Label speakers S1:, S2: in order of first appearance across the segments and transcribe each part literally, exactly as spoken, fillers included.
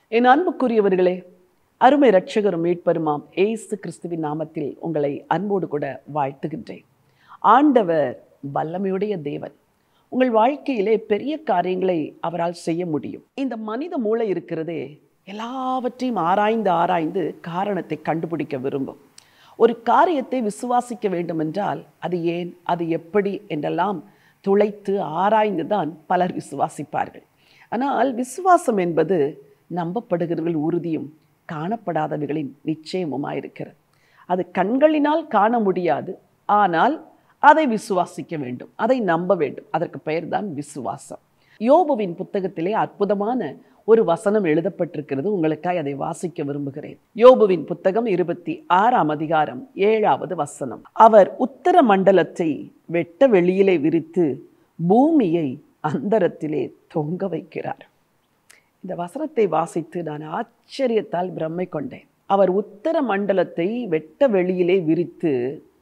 S1: என் அன்புக்குரியவர்களே, அருமை இரட்சகரும் மீட்பருமாம் இயேசு கிறிஸ்துவின் நாமத்தில் உங்களை அன்போடு கூட வாழ்த்துகின்றேன். ஆண்டவர் வல்லமையுடைய தேவன். உங்கள் வாழ்க்கையிலே பெரிய காரியங்களை அவரால் செய்ய முடியும். இந்த மனித மூளை இருக்கிறதே, எல்லாவற்றையும் ஆராய்ந்து ஆராய்ந்து காரணத்தை கண்டுபிடிக்க விரும்பும். ஒரு காரியத்தை விசுவாசிக்க வேண்டுமென்றால் அது ஏன், அது எப்படி என்றெல்லாம் துளைத்து ஆராய்ந்து தான் பலர் விசுவாசிப்பார்கள். ஆனால் விசுவாசம் என்பது நம்பப்படுகிறவர்கள் உறுதியும் காணப்படாதவைகளின் நிச்சயமுமாயிருக்கிறது. அது கண்களினால் காண முடியாது, ஆனால் அதை விசுவாசிக்க வேண்டும், அதை நம்ப வேண்டும். அதற்கு பெயர்தான் விசுவாசம். யோபுவின் புத்தகத்திலே அற்புதமான ஒரு வசனம் எழுதப்பட்டிருக்கிறது. உங்களுக்காய் அதை வாசிக்க விரும்புகிறேன். யோபுவின் புத்தகம் இருபத்தி ஆறாம் அதிகாரம் ஏழாவது வசனம். அவர் உத்தர மண்டலத்தை வெட்ட வெளியிலே விரித்து பூமியை அந்தரத்திலே தொங்க வைக்கிறார். இந்த வசனத்தை வாசித்து நான் ஆச்சரியத்தால் பிரம்மை கொண்டேன். அவர் உத்தர மண்டலத்தை வெட்ட வெளியிலே விரித்து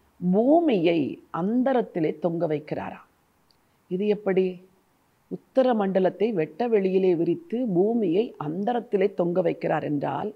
S1: பூமியை அந்தரத்திலே தொங்க வைக்கிறாரா? இது எப்படி? உத்தர மண்டலத்தை வெட்ட வெளியிலே விரித்து பூமியை அந்தரத்திலே தொங்க வைக்கிறார் என்றால்,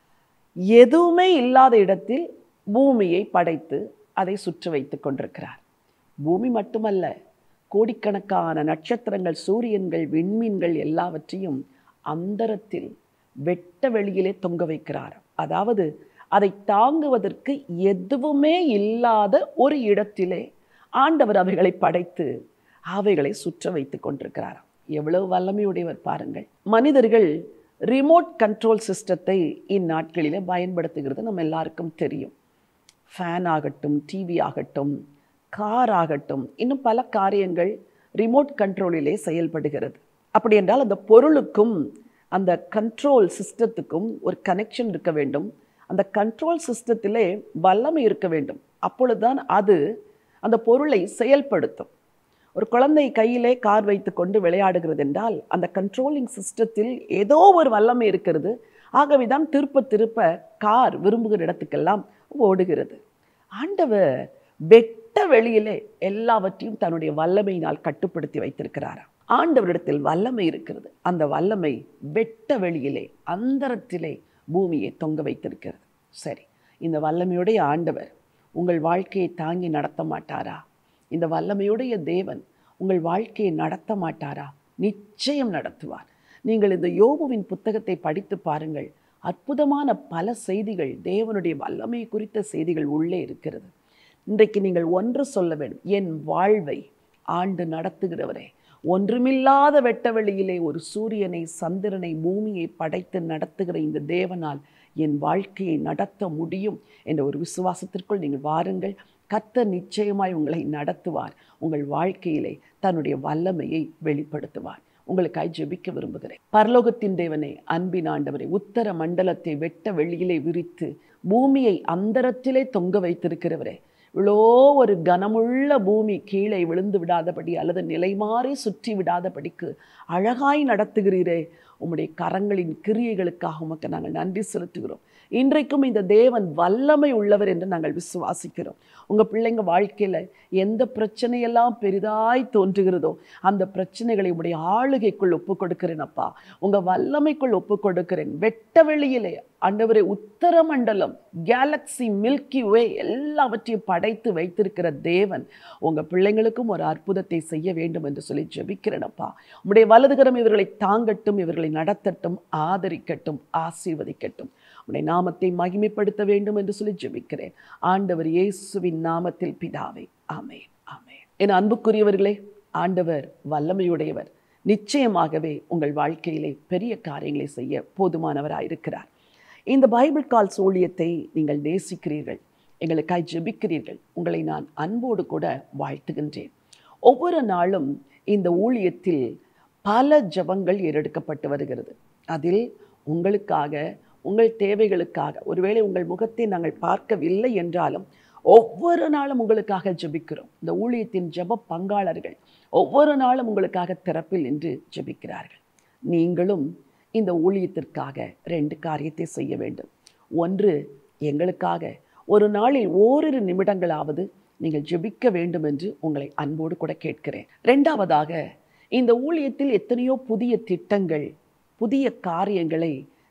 S1: எதுவுமே இல்லாத இடத்தில் பூமியை படைத்து அதை சுற்றி வைத்து கொண்டிருக்கிறார். பூமி மட்டுமல்ல, கோடிக்கணக்கான நட்சத்திரங்கள், சூரியன்கள், விண்மீன்கள் எல்லாவற்றையும் அந்தரத்தில் வெட்ட வெளியிலே தொங்க வைக்கிறார். அதாவது அதை தாங்குவதற்கு எதுவுமே இல்லாத ஒரு இடத்திலே ஆண்டவர் அவைகளை படைத்து அவைகளை சுற்ற வைத்து கொண்டிருக்கிறார். எவ்வளவு வல்லமையுடையவர் பாருங்கள். மனிதர்கள் ரிமோட் கண்ட்ரோல் சிஸ்டத்தை இந்நாட்களிலே பயன்படுத்துகிறது நம்ம எல்லாருக்கும் தெரியும். ஃபேன் ஆகட்டும், டிவி ஆகட்டும், கார் ஆகட்டும், இன்னும் பல காரியங்கள் ரிமோட் கண்ட்ரோலிலே செயல்படுகிறது. அப்படி என்றால் அந்த பொருளுக்கும் அந்த கண்ட்ரோல் சிஸ்டத்துக்கும் ஒரு கனெக்ஷன் இருக்க வேண்டும். அந்த கண்ட்ரோல் சிஸ்டத்திலே வல்லமை இருக்க வேண்டும். அப்பொழுதுதான் அது அந்த பொருளை செயல்படுத்தும். ஒரு குழந்தை கையிலே கார் வைத்து கொண்டு விளையாடுகிறது என்றால் அந்த கண்ட்ரோலிங் சிஸ்டத்தில் ஏதோ ஒரு வல்லமை இருக்கிறது. ஆகவே தான் திருப்ப திருப்ப கார் விரும்புகிற இடத்துக்கெல்லாம் ஓடுகிறது. ஆண்டவர் வெட்ட வெளியிலே எல்லாவற்றையும் தன்னுடைய வல்லமையினால் கட்டுப்படுத்தி வைத்திருக்கிறார். ஆண்டவரிடத்தில் வல்லமை இருக்கிறது. அந்த வல்லமை வெட்ட வெளியிலே அந்தரத்திலே பூமியை தொங்க வைத்திருக்கிறது. சரி, இந்த வல்லமையுடைய ஆண்டவர் உங்கள் வாழ்க்கையை தாங்கி நடத்த மாட்டாரா? இந்த வல்லமையுடைய தேவன் உங்கள் வாழ்க்கையை நடத்த மாட்டாரா? நிச்சயம் நடத்துவார். நீங்கள் இந்த யோபுவின் புத்தகத்தை படித்து பாருங்கள். அற்புதமான பல செய்திகள், தேவனுடைய வல்லமை குறித்த செய்திகள் உள்ளே இருக்கிறது. இன்றைக்கு நீங்கள் ஒன்று சொல்ல வேண்டும், என் வாழ்வை ஆண்டு நடத்துகிறவரே, ஒன்றுமில்லாத வெட்டவெளியிலே ஒரு சூரியனை, சந்திரனை, பூமியை படைத்து நடத்துகிற இந்த தேவனால் என் வாழ்க்கையை நடத்த முடியும் என்ற ஒரு விசுவாசத்திற்குள் நீங்கள் வாருங்கள். கர்த்தர் நிச்சயமாய் உங்களை நடத்துவார். உங்கள் வாழ்க்கையிலே தன்னுடைய வல்லமையை வெளிப்படுத்துவார். உங்களுக்காய் ஜெபிக்க விரும்புகிறேன். பரலோகத்தின் தேவனே, அன்பின் ஆண்டவரே, உத்தர மண்டலத்தை வெட்ட வெளியிலே விரித்து பூமியை அந்தரத்திலே தொங்க வைத்திருக்கிறவரே, இவ்வளோ ஒரு கனமுள்ள பூமி கீழே விழுந்து விடாதபடி அல்லது நிலைமாறி சுற்றி விடாதபடிக்கு அழகாய் நடத்துகிறீரே, உம்முடைய கரங்களின் கிரியைகளுக்காக உமக்கு நாங்கள் நன்றி செலுத்துகிறோம். இன்றைக்கும் இந்த தேவன் வல்லமை உள்ளவர் என்று நாங்கள் விசுவாசிக்கிறோம். உங்கள் பிள்ளைங்க வாழ்க்கையில் எந்த பிரச்சனையெல்லாம் பெரிதாய் தோன்றுகிறதோ அந்த பிரச்சனைகளை உடைய ஆளுகைக்குள் ஒப்பு கொடுக்கிறேன் அப்பா. உங்கள் வல்லமைக்குள் ஒப்பு கொடுக்கிறேன். வெட்ட வெளியிலே ஆண்டவரே, உத்தரமண்டலம், கேலக்சி, மில்கி வே எல்லாவற்றையும் படைத்து வைத்திருக்கிற தேவன் உங்கள் பிள்ளைங்களுக்கும் ஒரு அற்புதத்தை செய்ய வேண்டும் என்று சொல்லி ஜெபிக்கிறேனப்பா. உம்முடைய வலதுகரம் இவர்களை தாங்கட்டும், இவர்களை நடத்தட்டும், ஆதரிக்கட்டும், ஆசீர்வதிக்கட்டும். உம்முடைய நாமத்தை மகிமைப்படுத்த வேண்டும் என்று சொல்லி ஜெபிக்கிறேன். ஆண்டவர் இயேசுவின் நாமத்தில் பிதாவே, ஆமென், ஆமென். என் அன்புக்குரியவர்களே, ஆண்டவர் வல்லமையுடையவர். நிச்சயமாகவே உங்கள் வாழ்க்கையிலே பெரிய காரியங்களை செய்ய போதுமானவராயிருக்கிறார். இந்த பைபிள் கால்ஸ் ஊழியத்தை நீங்கள் நேசிக்கிறீர்கள், எங்களுக்காய் ஜெபிக்கிறீர்கள். உங்களை நான் அன்போடு கூட வாழ்த்துகின்றேன். ஒவ்வொரு நாளும் இந்த ஊழியத்தில் பல ஜெபங்கள் ஏறெடுக்கப்பட்டு வருகிறது. அதில் உங்களுக்காக, உங்கள் தேவைகளுக்காக, ஒருவேளை உங்கள் முகத்தை நாங்கள் பார்க்கவில்லை என்றாலும் ஒவ்வொரு நாளும் உங்களுக்காக ஜெபிக்கிறோம். இந்த ஊழியத்தின் ஜெப பங்காளர்கள் ஒவ்வொரு நாளும் உங்களுக்காக திறப்பில் நின்று ஜெபிக்கிறார்கள். நீங்களும் இந்த ஊழியத்திற்காக ரெண்டு காரியத்தை செய்ய வேண்டும். ஒன்று, எங்களுக்காக ஒரு நாளில் ஓரிரு நிமிடங்களாவது நீங்கள் ஜெபிக்க வேண்டும் என்று உங்களை அன்போடு கூட கேட்கிறேன். ரெண்டாவதாக, இந்த ஊழியத்தில் எத்தனையோ புதிய திட்டங்கள், புதிய காரியங்களை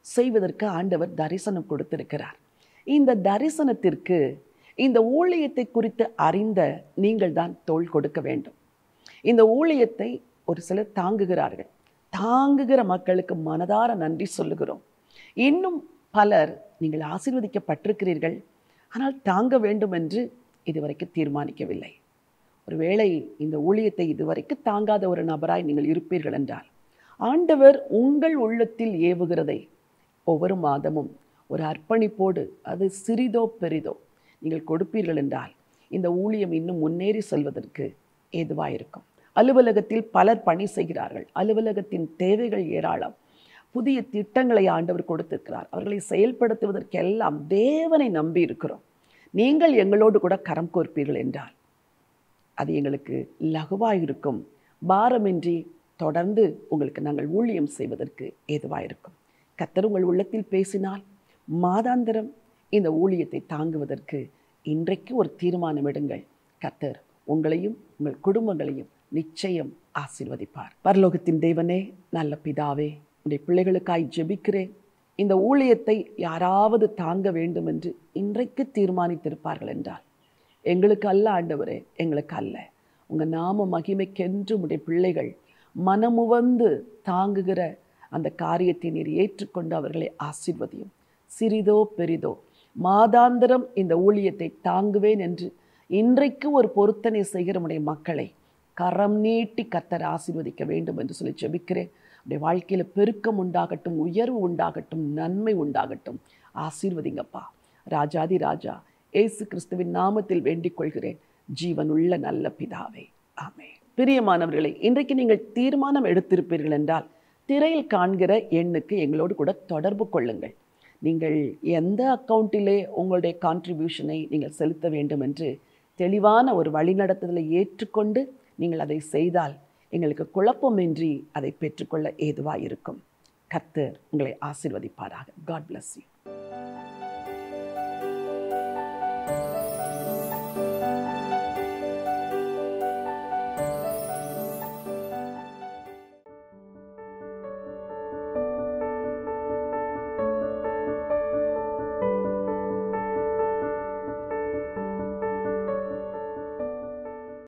S1: செய்வதற்கு ஆண்டவர் தரிசனம் கொடுத்திருக்கிறார். இந்த தரிசனத்திற்கு இந்த ஊழியத்தை குறித்து அறிந்த நீங்கள் தான் தோள் கொடுக்க வேண்டும். இந்த ஊழியத்தை ஒரு சிலர் தாங்குகிறார்கள். தாங்குகிற மக்களுக்கு மனதார நன்றி சொல்லுகிறோம். இன்னும் பலர் நீங்கள் ஆசீர்வதிக்கப்பட்டிருக்கிறீர்கள், ஆனால் தாங்க வேண்டும் என்று இதுவரைக்கும் தீர்மானிக்கவில்லை. ஒருவேளை இந்த ஊழியத்தை இதுவரைக்கும் தாங்காத ஒரு நபராய் நீங்கள் இருப்பீர்கள் என்றால், ஆண்டவர் உங்கள் உள்ளத்தில் ஏவுகிறதை ஒவ்வொரு மாதமும் ஒரு அர்ப்பணிப்போடு, அது சிறிதோ பெரிதோ நீங்கள் கொடுப்பீர்கள் என்றால் இந்த ஊழியம் இன்னும் முன்னேறி செல்வதற்கு ஏதுவாயிருக்கும். அலுவலகத்தில் பலர் பணி செய்கிறார்கள். அலுவலகத்தின் தேவைகள் ஏராளம். புதிய திட்டங்களை ஆண்டவர் கொடுத்திருக்கிறார். அவர்களை செயல்படுத்துவதற்கெல்லாம் தேவனை நம்பி இருக்கிறோம். நீங்கள் எங்களோடு கூட கரம் கோர்ப்பீர்கள் என்றால் அது எங்களுக்கு லகுவாயிருக்கும். பாரமின்றி தொடர்ந்து உங்களுக்கு நாங்கள் ஊழியம் செய்வதற்கு ஏதுவாயிருக்கும். கர்த்தர் உங்கள் உள்ளத்தில் பேசினால் மாதாந்திரம் இந்த ஊழியத்தை தாங்குவதற்கு இன்றைக்கு ஒரு தீர்மானம் எடுங்கள். கர்த்தர் உங்களையும் உங்கள் குடும்பங்களையும் நிச்சயம் ஆசீர்வதிப்பார். பரலோகத்தின் தேவனே, நல்ல பிதாவே, உடைய பிள்ளைகளுக்காய் ஜெபிக்கிறேன். இந்த ஊழியத்தை யாராவது தாங்க வேண்டும் என்று இன்றைக்கு தீர்மானித்திருப்பார்கள் என்றால் எங்களுக்கு அல்ல ஆண்டவரே, எங்களுக்கு அல்ல, உங்கள் நாம மகிமைக்கென்று உடைய பிள்ளைகள் மனமுவந்து தாங்குகிற அந்த காரியத்தை நீர் ஏற்றுக்கொண்டு அவர்களை ஆசீர்வதியும். சிறிதோ பெரிதோ மாதாந்திரம் இந்த ஊழியத்தை தாங்குவேன் என்று இன்றைக்கு ஒரு பொருத்தனை செய்கிற உடைய மக்களை கரம் நீட்டி கர்த்தர் ஆசீர்வதிக்க வேண்டும் என்று சொல்லி ஜெபிக்கிறேன். உடைய வாழ்க்கையில் பெருக்கம் உண்டாகட்டும், உயர்வு உண்டாகட்டும், நன்மை உண்டாகட்டும். ஆசீர்வதிங்கப்பா. ராஜாதி ராஜா இயேசு கிறிஸ்துவின் நாமத்தில் வேண்டிக் கொள்கிறேன், ஜீவனுள்ள நல்ல பிதாவே, ஆமென். பிரியமானவர்களை, இன்றைக்கு நீங்கள் தீர்மானம் எடுத்திருப்பீர்கள் என்றால் திரையில் காண்கிற எண்ணுக்கு எங்களோடு கூட தொடர்பு கொள்ளுங்கள். நீங்கள் எந்த அக்கௌண்ட்டிலே உங்களுடைய கான்ட்ரிபியூஷனை நீங்கள் செலுத்த வேண்டும் என்று தெளிவான ஒரு வழிநடத்துதலை ஏற்றுக்கொண்டு நீங்கள் அதை செய்தால் எங்களுக்கு குழப்பமின்றி அதை பெற்றுக்கொள்ள ஏதுவாக இருக்கும். கர்த்தர் உங்களை ஆசீர்வதிப்பாராக. God bless you.